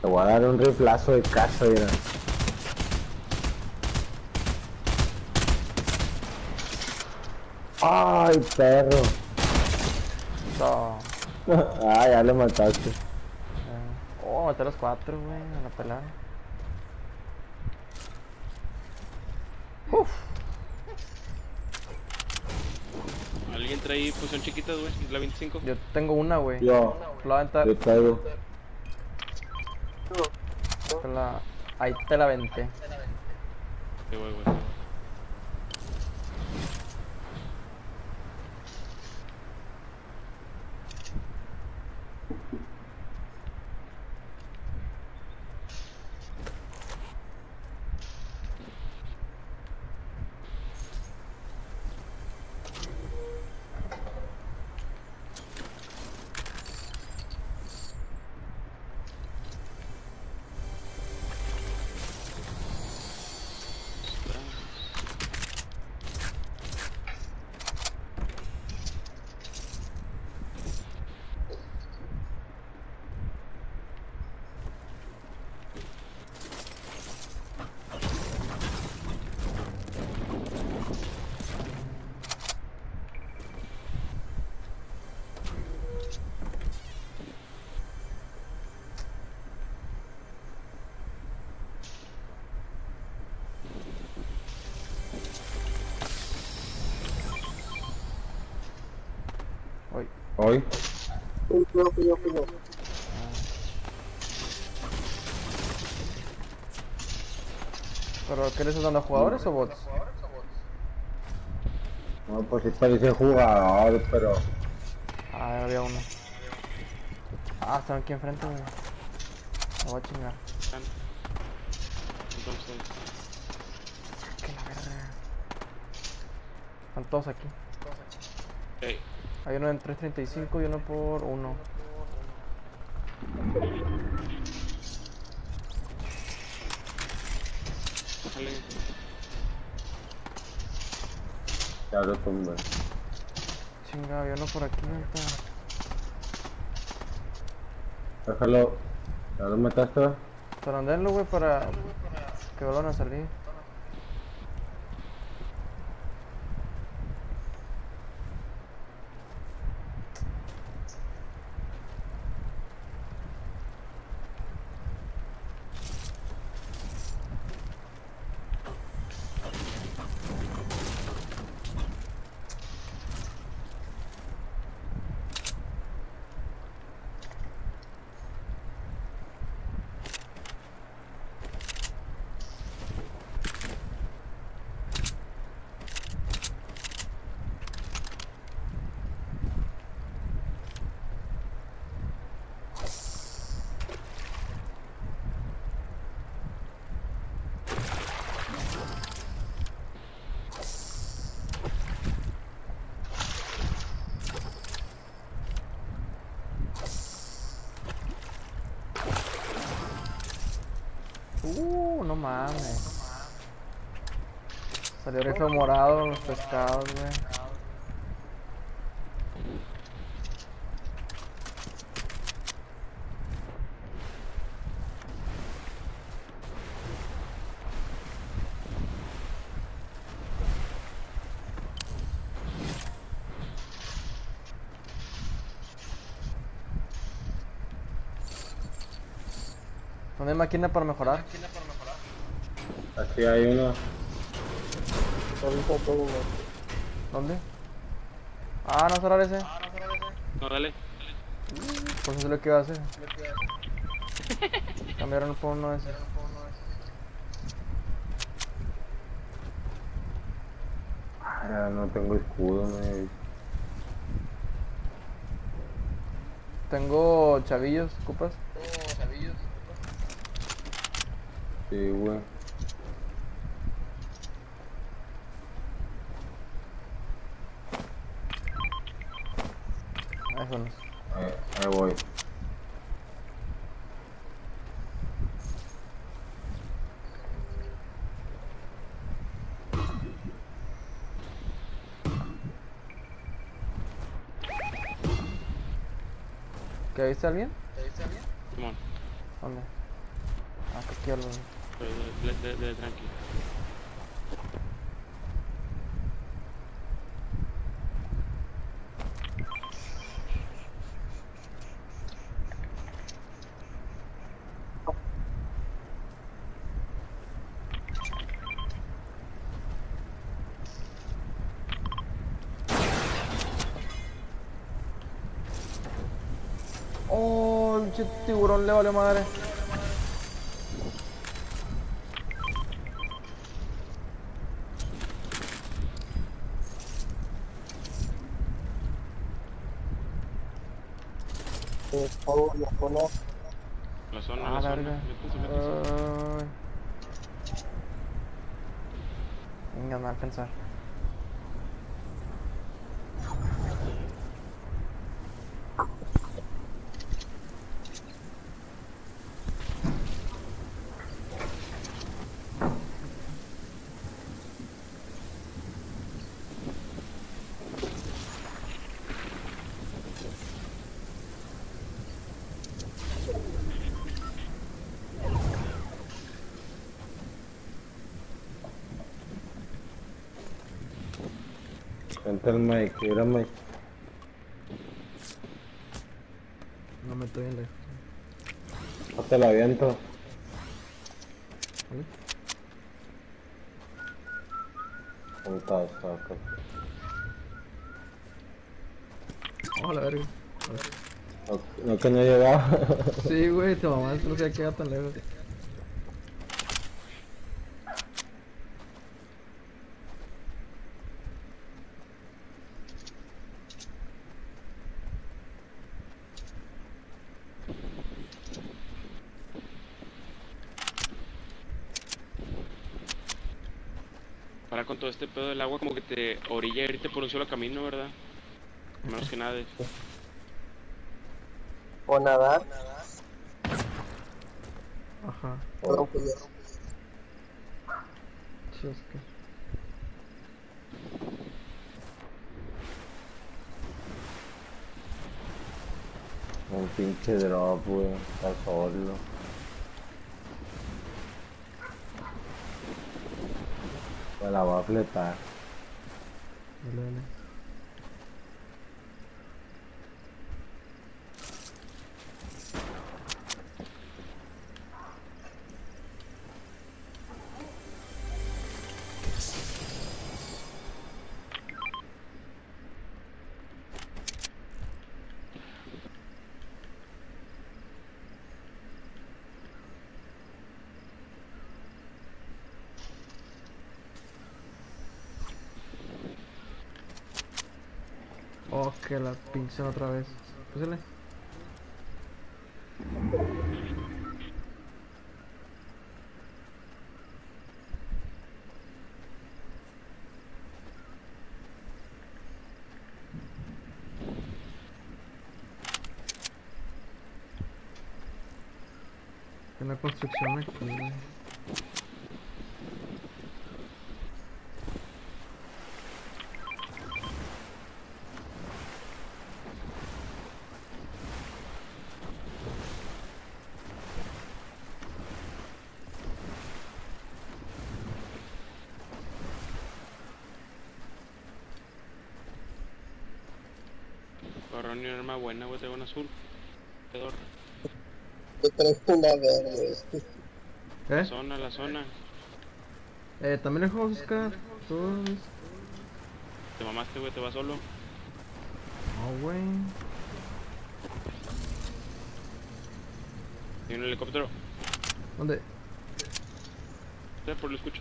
Te voy a dar un riflazo de casa, mira. Ay, perro. No. Ah, ya lo mataste. Oh, maté a los 4, güey, a la pelada. Uf. Alguien trae posición chiquita, güey, la 25. Yo tengo una, güey. Yo, Te la voy a aventar. yo traigo. Ahí te la aventé. Sí, güey. Uy. Hoy. ¿Pero qué le estás dando a jugadores o bots? No, pues sí parece jugador, pero... Ah, había uno. Ah, están aquí enfrente, güey. Me voy a chingar. Entonces, Que la verga. Están todos aquí. hey, Hay uno en 335 y uno por 1. sale. Ya lo tumbé. Chinga, había uno por aquí, neta. Déjalo. ¿Ya lo mataste? Zarandenlo, güey, para que vuelvan a salir. No mames. Salió rifle morado los pescados, güey. ¿Dónde hay máquina para mejorar? Aquí hay uno. ¿Dónde? Ah, no cerrar ese. No, dale. Pues eso es lo que iba a hacer. Cambiaron por uno de esos. Ah, ya no tengo escudo, me... Tengo chavillos, ¿ocupas? Sí, güey. Ahí son. Ahí voy. ¿Qué viste a alguien? Simón. ¿Dónde? aquí al... Pero de tranqui. Oh, el tiburón le vale madre. La zona, Ah, la zona. verga. Métanse. Ay. Venga, no va a alcanzar. Entra el Mike, era Mike. No me estoy en lejos. No te la aviento. ¿Vale? Está. Oh, la verga. No que no llegaba. Sí, güey, tu mamá no se queda tan lejos. Para con todo este pedo del agua, como que te orilla a irte por un solo camino, ¿verdad? Menos que nada. O nadar. Ajá. O Chusca. Un pinche drop, güey. Está solo. Me la va a fletar. Dale, dale. Oh, que la pinche otra vez. Púsale. En la construcción aquí, güey. Agarraron una arma buena, güey, traigo un azul. Pedor. yo traigo una verde. La ¿Eh? zona, la zona. También el juego buscar. Todos. Te mamaste, güey, te vas solo. Oh, güey. Y un helicóptero. ¿Dónde? Por lo escucho.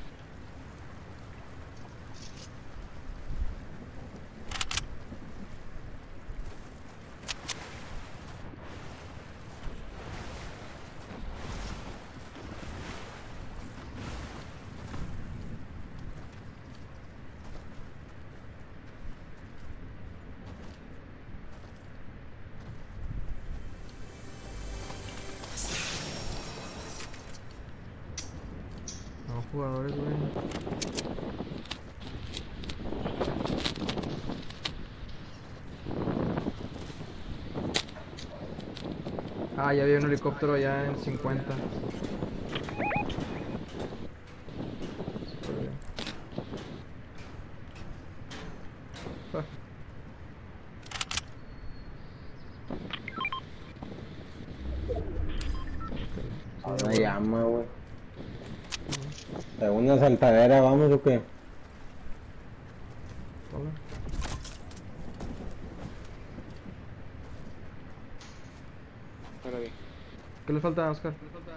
No, jugadores, güey. Ah, ya había un helicóptero allá en 50. Súper bien. Una llama, güey. ¿Segunda saltadera vamos o qué? Hola. Espérate. ¿Qué le falta a Oscar?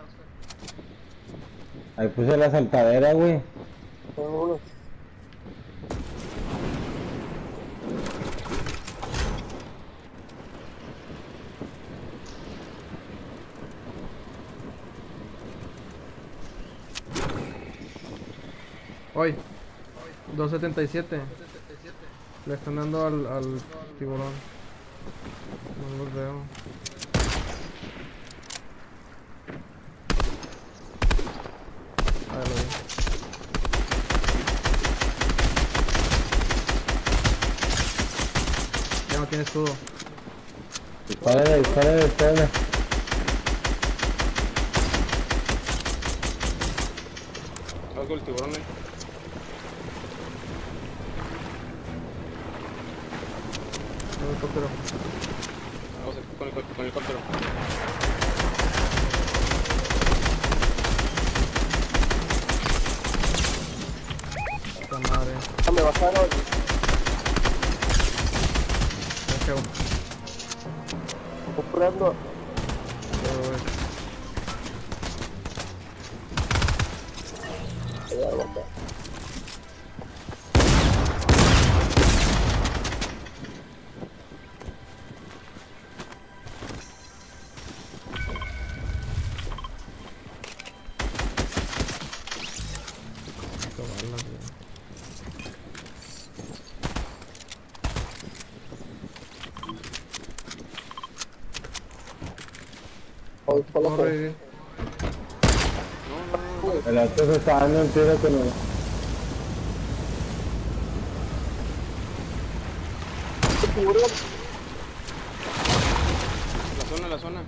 Ahí puse la saltadera, güey. Tengo uno. Hoy. 277. Le están dando al tiburón. No los veo. Ah, lo vi. Ya no tiene escudo. Dispárale, dispárale, dispárale. Vamos con el tiburón, Un helicóptero. Vamos con el helicóptero. Puta madre. Ah, me bajaron. Dejé uno. Comprando. Hay algo acá. Hoy por la Corre, fe. El otro se está dando un tiro con el... Tiburón. La zona.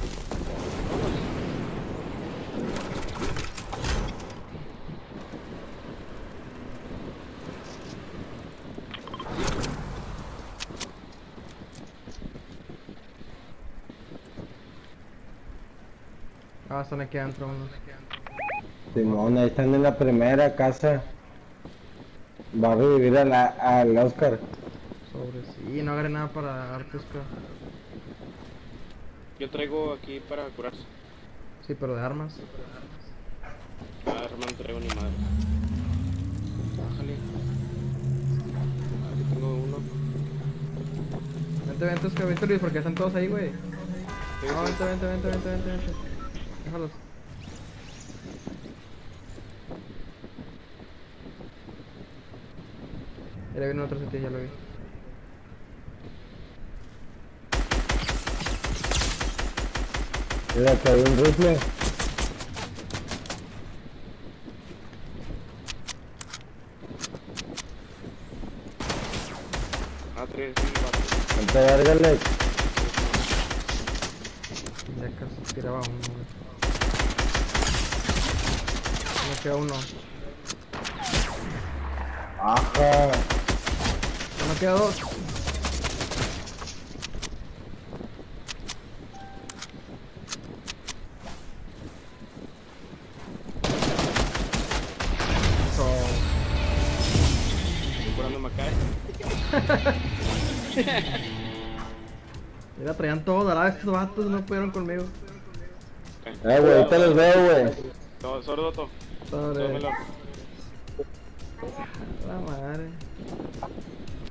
Ah, están aquí adentro unos. Simón, ahí están en la primera casa. Va a revivir al Oscar. Sobres. Y no agarré nada para dar pesca. Yo traigo aquí para curarse. Sí, pero de armas. Ah, hermano, no traigo ni madre. Bájale. Aquí tengo uno. Vente, Oscar, vente, Luis, porque están todos ahí, güey. Sí, No, sí. vente. Déjalos. Ya viene otro sitio, ya lo vi. Mira que hay un rifle. Ah, tres, un vato. Vente, vérgale. Ya casi tiraba uno, güey. Me queda uno. Ajá. Me queda dos. Estoy curándome acá. Mira, traían todo, la verdad es que esos vatos no pudieron conmigo. Güey, ahorita los veo, güey. Todo, sordo, todo. Sobre Tómelo. la madre.